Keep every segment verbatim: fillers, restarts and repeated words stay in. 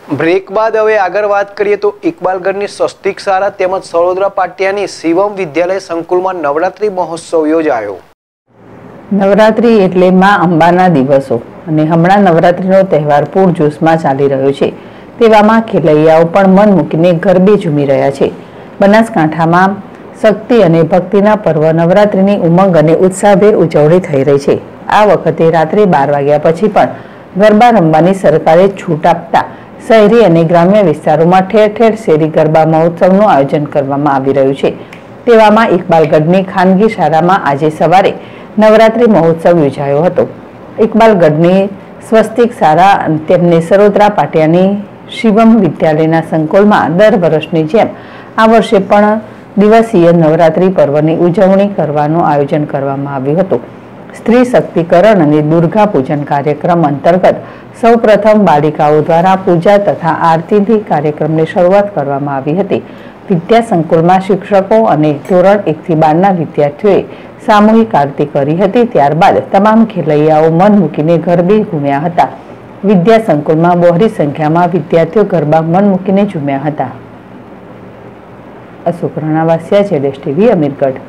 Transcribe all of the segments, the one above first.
Break બાદ હવે આગળ વાત કરીએ તો ઇકબાલગઢની સ્વસ્તિક શાળા તેમજ સળોદરા પાટિયાની શિવમ વિદ્યાલય સંકુલમાં નવરાત્રી મહોત્સવ યોજાયો। નવરાત્રી એટલે માં અંબાના દિવસો અને હમણાં નવરાત્રીનો તહેવાર પૂરજોશમાં ચાલી રહ્યો છે। તેવામાં ખેલૈયાઓ પણ મન મૂકીને ગરબે ઝૂમી રહ્યા છે। બનાસકાંઠામાં શક્તિ અને ભક્તિના પર્વ નવરાત્રીની ઉમંગ અને ઉત્સાહભેર ઉજવણી થઈ રહી છે। આ વખતે રાત્રે બાર વાગ્યા પછી પણ ગરબા રમવાની સરકારે છૂટ આપતા શહેરી અને ગ્રામ્ય વિસ્તારોમાં ઠેર ઠેર શેરી ગરબા મહોત્સવનું આયોજન કરવામાં આવી રહ્યું છે। તેવામાં ઇકબાલગઢની ખાનગી શાળામાં આજે સવારે નવરાત્રી મહોત્સવ યોજાયો હતો। ઇકબાલગઢની સ્વસ્તિક શાળા અને તેમને સરોદરા પાટિયાની શિવમ વિદ્યાલયના સંકુલમાં દર વર્ષની જેમ આ વર્ષે પણ દિવસીય નવરાત્રી પર્વની ઉજવણી કરવાનું આયોજન કરવામાં આવ્યું હતું। સ્ત્રી શક્તિકરણ અને દુર્ગા પૂજન કાર્યક્રમ અંતર્ગત સૌપ્રથમ બાલિકાઓ દ્વારા પૂજા તથા આરતીથી કાર્યક્રમની શરૂઆત કરવામાં આવી હતી। વિદ્યા સંકુલમાં શિક્ષકો અને ધોરણ એક થી બાર ના વિદ્યાર્થીઓએ સામૂહિક આરતી કરી હતી। ત્યારબાદ તમામ ખેલૈયાઓ મન મૂકીને ગરબે ઘૂમ્યા હતા। વિદ્યા સંકુલમાં બહોળી સંખ્યામાં વિદ્યાર્થીઓ ગરબા મન મૂકીને ઝૂમ્યા હતા। અશોક રણાવાસિયા, જેડેશ ટીવી, અમીરગઢ।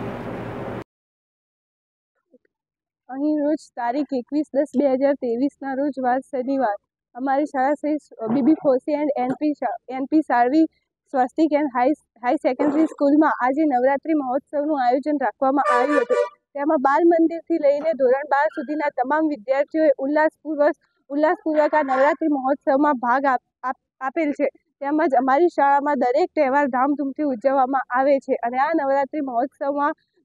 અહીં રોજ તારીખ એકવીસ દસ બે હજાર ત્રેવીસના રોજ વાર શનિવાર અમારી શાળા શ્રી બીબી ફોસી and N P N P Salvi Swastik and high high secondary સ્કૂલમાં આજે નવરાત્રી મહોત્સવનું આયોજન રાખવામાં આવ્યું હતું। તેમાં બાલ મંદિરથી લઈને ધોરણ બાર સુધીના તમામ વિદ્યાર્થીઓએ ઉલ્લાસપૂર્વક ઉલ્લાસપૂર્વક આ નવરાત્રી મહોત્સવમાં ભાગ આપેલ છે। તેમજ અમારી શાળામાં દરેક તહેવાર ધામધૂમથી ઉજવવામાં આવે છે અને આ નવરાત્રી મહોત્સવમાં